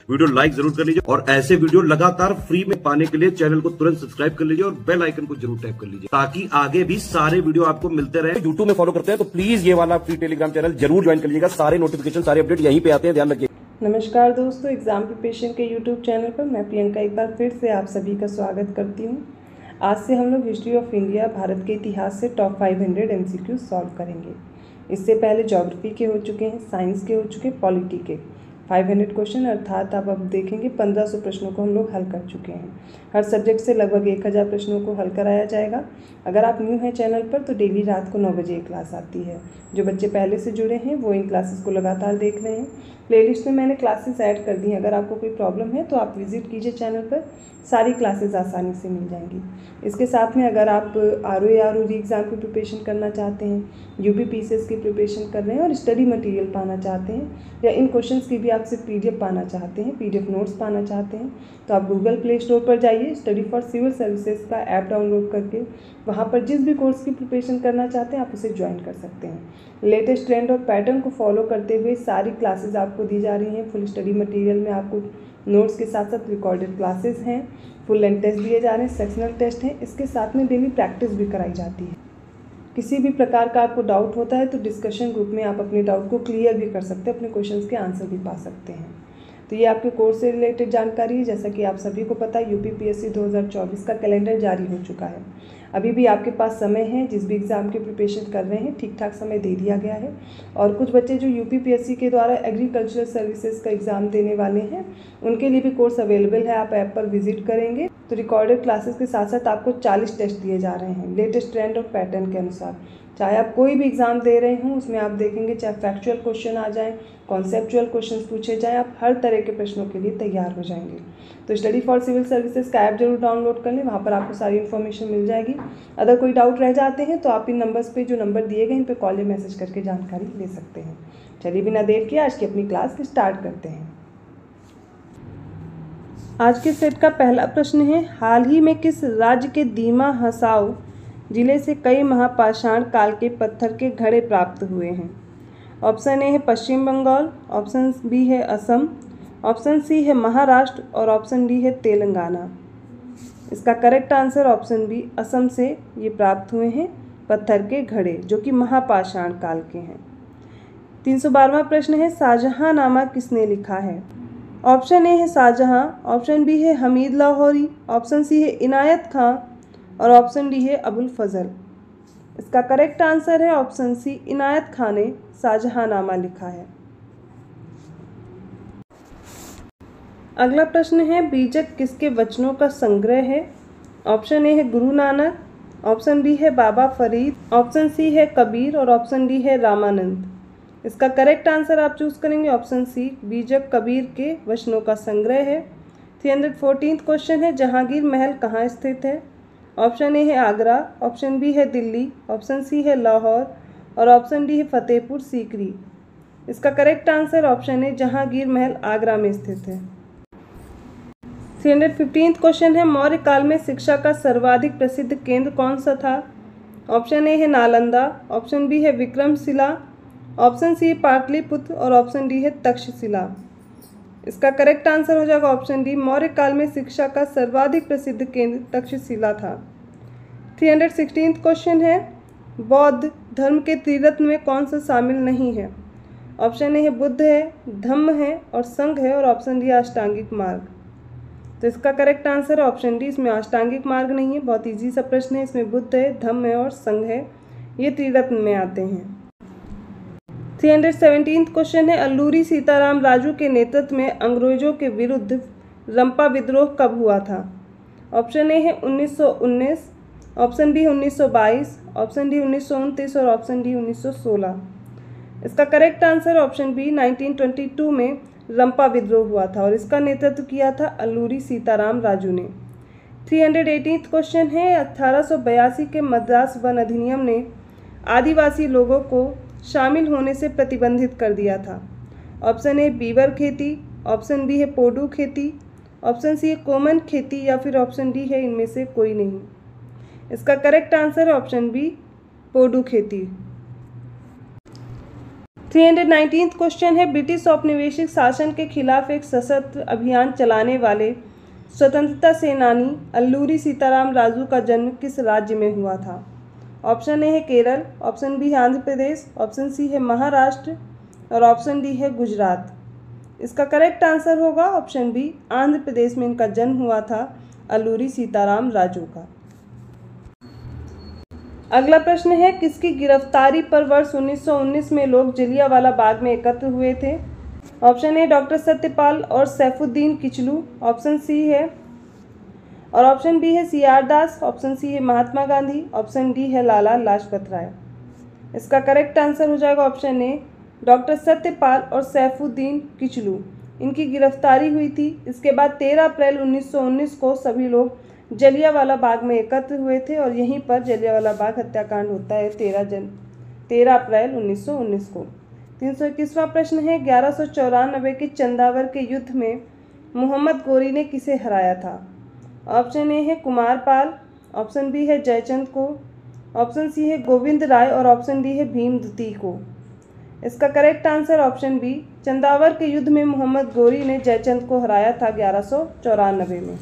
Video like जरूर कर लीजिए और ऐसे वीडियो लगातार फ्री में पाने के लिए चैनल को तुरंत सब्सक्राइब कर लीजिए और बेल आइकन को जरूर टैप कर लीजिए ताकि आगे भी सारे वीडियो आपको मिलते रहे। यूट्यूब में फॉलो करते हैं तो प्लीज ये वाला फ्री टेलीग्राम चैनल जरूर ज्वाइन कर लीजिएगा। सारे नोटिफिकेशन सारे अपडेट यहीं पे आते हैं, ध्यान रखिए। नमस्कार दोस्तों, एग्जाम प्रिपरेशन के यूट्यूब चैनल पर मैं प्रियंका एक बार फिर से आप सभी का स्वागत करती हूँ। आज से हम लोग हिस्ट्री ऑफ इंडिया भारत के इतिहास से टॉप 500 MCQ सॉल्व करेंगे। इससे पहले ज्योग्राफी के हो चुके हैं, साइंस के हो चुके, पॉलिटी के 500 क्वेश्चन अर्थात आप अब देखेंगे 1500 प्रश्नों को हम लोग हल कर चुके हैं। हर सब्जेक्ट से लगभग 1000 प्रश्नों को हल कराया जाएगा। अगर आप न्यू हैं चैनल पर तो डेली रात को 9 बजे क्लास आती है। जो बच्चे पहले से जुड़े हैं वो इन क्लासेस को लगातार देख रहे हैं। प्लेलिस्ट में मैंने क्लासेस ऐड कर दी हैं। अगर आपको कोई प्रॉब्लम है तो आप विजिट कीजिए चैनल पर, सारी क्लासेस आसानी से मिल जाएंगी। इसके साथ में अगर आप RO या ROD एग्ज़ाम की प्रिपरेशन करना चाहते हैं, UP PCS की प्रिपरेशन कर रहे हैं और स्टडी मटेरियल पाना चाहते हैं या इन क्वेश्चंस की भी आप सिर्फ PDF पाना चाहते हैं, PDF नोट्स पाना चाहते हैं, तो आप गूगल प्ले स्टोर पर जाइए, स्टडी फॉर सिविल सर्विसेज का ऐप डाउनलोड करके वहाँ पर जिस भी कोर्स की प्रिपरेशन करना चाहते हैं आप उसे ज्वाइन कर सकते हैं। लेटेस्ट ट्रेंड और पैटर्न को फॉलो करते हुए सारी क्लासेस आपको दी जा रही हैं। फुल स्टडी मटेरियल में आपको नोट्स के साथ साथ रिकॉर्डेड क्लासेस हैं, फुल लेंथ टेस्ट दिए जा रहे हैं, सेक्शनल टेस्ट हैं। इसके साथ में डेली प्रैक्टिस भी कराई जाती है। किसी भी प्रकार का आपको डाउट होता है तो डिस्कशन ग्रुप में आप अपने डाउट को क्लियर भी कर सकते हैं, अपने क्वेश्चंस के आंसर भी पा सकते हैं। तो ये आपके कोर्स से रिलेटेड जानकारी है। जैसा कि आप सभी को पता है UP PSC 2024 का कैलेंडर जारी हो चुका है। अभी भी आपके पास समय है, जिस भी एग्ज़ाम की प्रिपरेशन कर रहे हैं ठीक ठाक समय दे दिया गया है। और कुछ बच्चे जो UP PSC के द्वारा एग्रीकल्चरल सर्विसेज का एग्ज़ाम देने वाले हैं उनके लिए भी कोर्स अवेलेबल है। आप ऐप पर विजिट करेंगे तो रिकॉर्डेड क्लासेस के साथ साथ आपको 40 टेस्ट दिए जा रहे हैं लेटेस्ट ट्रेंड और पैटर्न के अनुसार। चाहे आप कोई भी एग्ज़ाम दे रहे हों उसमें आप देखेंगे चाहे फैक्चुअल क्वेश्चन आ जाएँ, कॉन्सेप्चुअल क्वेश्चन पूछे जाएँ, आप हर तरह के प्रश्नों के लिए तैयार हो जाएंगे। तो स्टडी फॉर सिविल सर्विसेज का ऐप जरूर डाउनलोड कर लें, वहाँ पर आपको सारी इन्फॉर्मेशन मिल जाएगी। अगर कोई डाउट रह जाते हैं तो आप इन नंबर्स पे जो नंबर दिए गए इन पर कॉल या मैसेज करके जानकारी ले सकते हैं। चलिए बिना देर किए आज की अपनी क्लास स्टार्ट करते हैं। आज के सेट का पहला प्रश्न है, हाल ही में किस राज्य के दीमा हसाओ जिले से कई महापाषाण काल के पत्थर के घड़े प्राप्त हुए हैं? ऑप्शन ए है पश्चिम बंगाल, ऑप्शन बी है असम, ऑप्शन सी है महाराष्ट्र और ऑप्शन डी है तेलंगाना। इसका correct answer option B Assam से ये प्राप्त हुए हैं पत्थर के घड़े जो कि महापाषाण काल के हैं। 312वां प्रश्न है, शाहजहांनामा किसने लिखा है? ऑप्शन ए है शाहजहां, ऑप्शन बी है हमीद लाहौरी, ऑप्शन सी है इनायत खां और ऑप्शन डी है अबुल फजल। इसका करेक्ट आंसर है ऑप्शन सी, इनायत खां ने शाहजहांनामा लिखा है। अगला प्रश्न है, बीजक किसके वचनों का संग्रह है? ऑप्शन ए है गुरु नानक, ऑप्शन बी है बाबा फरीद, ऑप्शन सी है कबीर और ऑप्शन डी है रामानंद। इसका करेक्ट आंसर आप चूज करेंगे ऑप्शन सी, बीजक कबीर के वचनों का संग्रह है। 314th क्वेश्चन है, जहांगीर महल कहाँ स्थित है? ऑप्शन ए है आगरा, ऑप्शन बी है दिल्ली, ऑप्शन सी है लाहौर और ऑप्शन डी है फतेहपुर सीकरी। इसका correct answer option A, Jahangir Mahal Agra में स्थित है। 315th क्वेश्चन है, मौर्य काल में शिक्षा का सर्वाधिक प्रसिद्ध केंद्र कौन सा था? ऑप्शन ए है नालंदा, ऑप्शन बी है विक्रमशिला, ऑप्शन सी है पाटलिपुत्र और ऑप्शन डी है तक्षशिला। इसका करेक्ट आंसर हो जाएगा ऑप्शन डी, मौर्य काल में शिक्षा का सर्वाधिक प्रसिद्ध केंद्र तक्षशिला था। 316th क्वेश्चन है, बौद्ध धर्म के त्रिरत्न में कौन सा शामिल नहीं है? ऑप्शन ए है बुद्ध है, धम्म है और संघ है और ऑप्शन डी अष्टांगिक मार्ग। तो इसका करेक्ट आंसर है ऑप्शन डी, इसमें अष्टांगिक मार्ग नहीं है। बहुत ईजी सा प्रश्न है, इसमें बुद्ध है, धम्म है और संघ है, ये त्रिरत्न में आते हैं। 317th क्वेश्चन है, अल्लूरी सीताराम राजू के नेतृत्व में अंग्रेजों के विरुद्ध रंपा विद्रोह कब हुआ था? ऑप्शन ए है 1919, ऑप्शन बी 1922, ऑप्शन डी 1929 और ऑप्शन डी 1916। इसका करेक्ट आंसर ऑप्शन बी, 1922 में रंपा विद्रोह हुआ था और इसका नेतृत्व किया था अल्लूरी सीताराम राजू ने। 318th क्वेश्चन है, 1882 के मद्रास वन अधिनियम ने आदिवासी लोगों को शामिल होने से प्रतिबंधित कर दिया था। ऑप्शन ए बीवर खेती, ऑप्शन बी है पोडू खेती, ऑप्शन सी है कोमन खेती या फिर ऑप्शन डी है इनमें से कोई नहीं। इसका करेक्ट आंसर है ऑप्शन बी, पोडू खेती। 319th क्वेश्चन है, ब्रिटिश औपनिवेशिक शासन के खिलाफ एक सशस्त्र अभियान चलाने वाले स्वतंत्रता सेनानी अल्लूरी सीताराम राजू का जन्म किस राज्य में हुआ था? ऑप्शन ए है केरल, ऑप्शन बी है आंध्र प्रदेश, ऑप्शन सी है महाराष्ट्र और ऑप्शन डी है गुजरात। इसका करेक्ट आंसर होगा ऑप्शन बी, आंध्र प्रदेश में इनका जन्म हुआ था अल्लूरी सीताराम राजू का। अगला प्रश्न है, किसकी गिरफ्तारी पर वर्ष 1919 में लोग जलियांवाला बाग में एकत्र हुए थे? ऑप्शन ए डॉक्टर सत्यपाल और सैफुद्दीन किचलू, ऑप्शन सी है और ऑप्शन बी है CR दास, ऑप्शन सी है महात्मा गांधी, ऑप्शन डी है लाला लाजपत राय। इसका करेक्ट आंसर हो जाएगा ऑप्शन ए, डॉक्टर सत्यपाल और सैफुद्दीन किचलू। इनकी गिरफ्तारी हुई थी। इसके बाद 13 अप्रैल 1919 को सभी लोग जलियांवाला बाग में एकत्र हुए थे और यहीं पर जलियांवाला बाग हत्याकांड होता है 13 अप्रैल 1919 को। 321वां प्रश्न है, 1194 के चंदावर के युद्ध में मोहम्मद गोरी ने किसे हराया था? ऑप्शन ए है कुमारपाल, ऑप्शन बी है जयचंद को, ऑप्शन सी है गोविंद राय और ऑप्शन डी है भीम द्वितीय को। इसका correct answer option B, Chandawar के युद्ध में मोहम्मद गोरी ने जयचंद को हराया था 1194 में।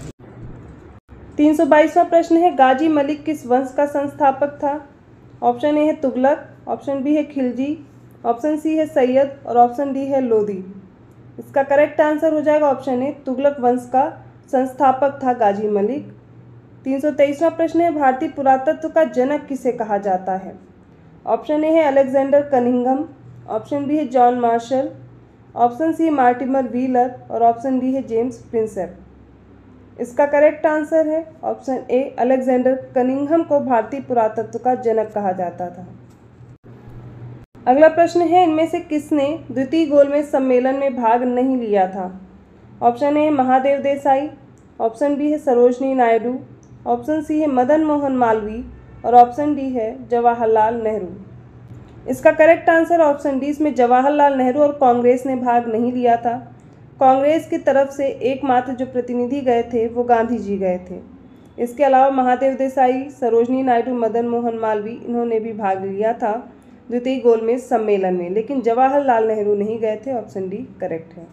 322वां प्रश्न है, गाजी मलिक किस वंश का संस्थापक था? ऑप्शन ए है तुगलक, ऑप्शन बी है खिलजी, ऑप्शन सी है सैयद और ऑप्शन डी है लोदी। इसका करेक्ट आंसर हो जाएगा ऑप्शन ए, तुगलक वंश का संस्थापक था गाजी मलिक। 323वां प्रश्न है, भारतीय पुरातत्व का जनक किसे कहा जाता है? ऑप्शन ए है अलेक्जेंडर कनिंघम, ऑप्शन बी है जॉन मार्शल, ऑप्शन सी है मार्टिमर व्हीलर और ऑप्शन डी है जेम्स प्रिंसेप। इसका करेक्ट आंसर है ऑप्शन ए, अलेक्जेंडर कनिंघम को भारतीय पुरातत्व का जनक कहा जाता था। अगला प्रश्न है, इनमें से किसने द्वितीय गोलमेज सम्मेलन में भाग नहीं लिया था? ऑप्शन ए है महादेव देसाई, ऑप्शन बी है सरोजनी नायडू, ऑप्शन सी है मदन मोहन मालवीय और ऑप्शन डी है जवाहरलाल नेहरू। इसका करेक्ट आंसर ऑप्शन डी, इसमें जवाहरलाल नेहरू और कांग्रेस ने भाग नहीं लिया था। कांग्रेस की तरफ से एकमात्र जो प्रतिनिधि गए थे वो गांधी जी गए थे। इसके अलावा महादेव देसाई, सरोजनी नायडू, मदन मोहन मालवीय इन्होंने भी भाग लिया था द्वितीय गोलमेज सम्मेलन में, लेकिन जवाहरलाल नेहरू नहीं गए थे। ऑप्शन डी करेक्ट है।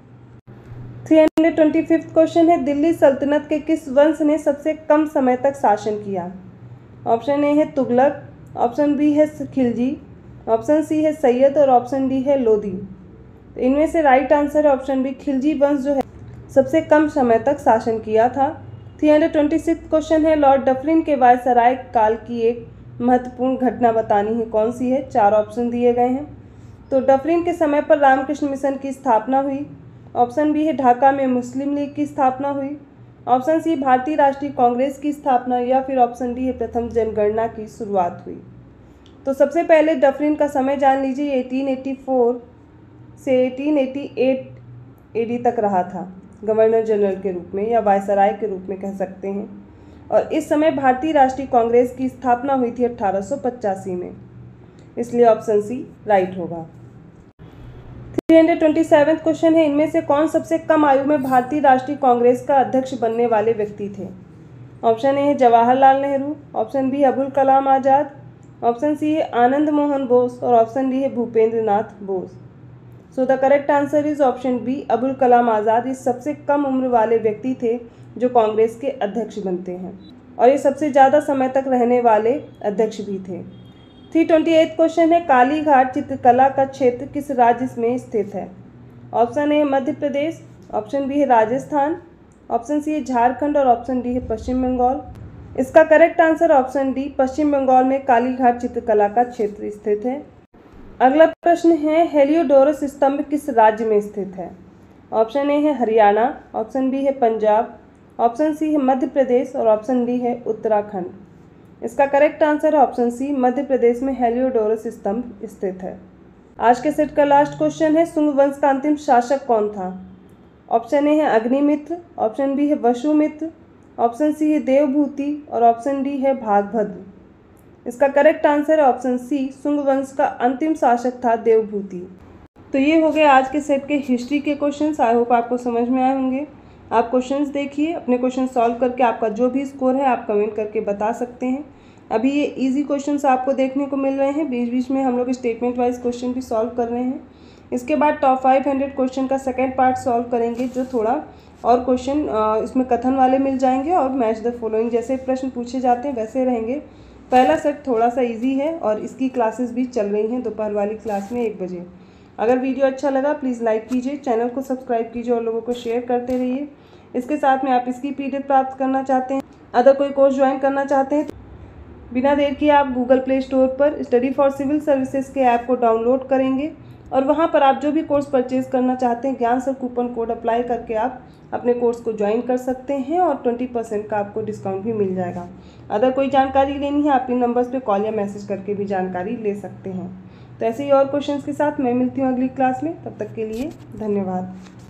325वां क्वेश्चन है, दिल्ली सल्तनत के किस वंश ने सबसे कम समय तक शासन किया? ऑप्शन ए है तुगलक, ऑप्शन बी है खिलजी, ऑप्शन सी है सैयद और ऑप्शन डी है लोदी। तो इनमें से राइट आंसर है ऑप्शन बी, खिलजी वंश जो है सबसे कम समय तक शासन किया था। 326 क्वेश्चन है, लॉर्ड डफरिन के वायसराय काल की एक महत्वपूर्ण घटना बतानी है, कौन सी है? 4 ऑप्शन दिए गए हैं। तो डफरिन के समय पर रामकृष्ण मिशन की स्थापना हुई, ऑप्शन बी है ढाका में मुस्लिम लीग की स्थापना हुई, ऑप्शन सी भारतीय राष्ट्रीय कांग्रेस की स्थापना या फिर ऑप्शन डी है प्रथम जनगणना की शुरुआत हुई। तो सबसे पहले डफरिन का समय जान लीजिए, 1884 से 1888 AD तक रहा था गवर्नर जनरल के रूप में या वायसराय के रूप में कह सकते हैं। और इस समय भारतीय राष्ट्रीय कांग्रेस की स्थापना हुई थी 1885 में, इसलिए ऑप्शन सी राइट होगा। 327वां क्वेश्चन है, इनमें से कौन सबसे कम आयु में भारतीय राष्ट्रीय कांग्रेस का अध्यक्ष बनने वाले व्यक्ति थे? ऑप्शन ए है Jawaharlal Nehru, option B Abul Kalam Azad, option C है आनंद मोहन बोस और ऑप्शन डी है Bhupendra Nath Bose. So the correct answer is option B, Abul Kalam Azad. ये सबसे कम उम्र वाले व्यक्ति थे जो कांग्रेस के अध्यक्ष बनते हैं और ये सबसे ज़्यादा समय तक रहने वाले अध्यक्ष भी थे। 328 क्वेश्चन है, कालीघाट चित्रकला का क्षेत्र किस राज्य में स्थित है? Option A Madhya Pradesh, option B है राजस्थान, ऑप्शन सी है झारखंड और ऑप्शन डी है पश्चिम बंगाल। इसका correct answer option D, Paschim Bangal में कालीघाट चित्रकला का क्षेत्र स्थित है। अगला प्रश्न है, हेलियोडोरस स्तंभ किस राज्य में स्थित है? ऑप्शन ए है हरियाणा, ऑप्शन बी है पंजाब, ऑप्शन सी है मध्य प्रदेश और ऑप्शन डी है उत्तराखंड। इसका करेक्ट आंसर है ऑप्शन सी, मध्य प्रदेश में हेलियोडोरस स्तंभ स्थित है। आज के सेट का लास्ट क्वेश्चन है, शुंग वंश का अंतिम शासक कौन था? ऑप्शन ए है अग्निमित्र, ऑप्शन बी है वसुमित्र, ऑप्शन सी है देवभूति और ऑप्शन डी है भागभद्र। इसका करेक्ट आंसर है ऑप्शन सी, शुंग वंश का अंतिम शासक था देवभूति। तो ये हो गए आज के सेट के हिस्ट्री के क्वेश्चंस। आई होप आपको समझ में आए होंगे। आप क्वेश्चंस देखिए, अपने क्वेश्चन सॉल्व करके आपका जो भी स्कोर है आप कमेंट करके बता सकते हैं। अभी ये इजी क्वेश्चंस आपको देखने को मिल रहे हैं, बीच बीच में हम लोग स्टेटमेंट वाइज क्वेश्चन भी सॉल्व कर रहे हैं। इसके बाद टॉप 500 क्वेश्चन का सेकंड पार्ट सॉल्व करेंगे, जो थोड़ा और क्वेश्चन इसमें कथन वाले मिल जाएंगे और मैच द फॉलोइंग जैसे प्रश्न पूछे जाते हैं वैसे रहेंगे। पहला सेट थोड़ा सा इजी है और इसकी क्लासेस भी चल रही हैं दोपहर वाली क्लास में 1 बजे। अगर वीडियो अच्छा लगा प्लीज़ लाइक कीजिए, चैनल को सब्सक्राइब कीजिए और लोगों को शेयर करते रहिए। इसके साथ में आप इसकी PDF प्राप्त करना चाहते हैं, अदर कोई कोर्स ज्वाइन करना चाहते हैं, बिना देर किए आप गूगल प्ले स्टोर पर स्टडी फॉर सिविल सर्विसेज के ऐप को डाउनलोड करेंगे और वहां पर आप जो भी कोर्स परचेज करना चाहते हैं ज्ञान सर कूपन कोड अप्लाई करके आप अपने कोर्स को ज्वाइन कर सकते हैं और 20% का आपको डिस्काउंट भी मिल जाएगा। अगर कोई जानकारी लेनी है आप इन नंबर्स पे कॉल या मैसेज करके भी जानकारी ले सकते हैं। तो ऐसे ही और क्वेश्चंस के साथ मैं मिलती हूँ अगली क्लास में, तब तक के लिए धन्यवाद।